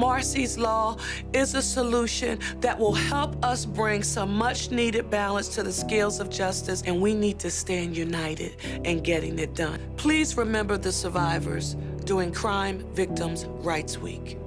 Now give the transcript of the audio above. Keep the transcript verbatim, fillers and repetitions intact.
Marsy's Law is a solution that will help us bring some much-needed balance to the scales of justice, and we need to stand united in getting it done. Please remember the survivors during Crime Victims' Rights Week.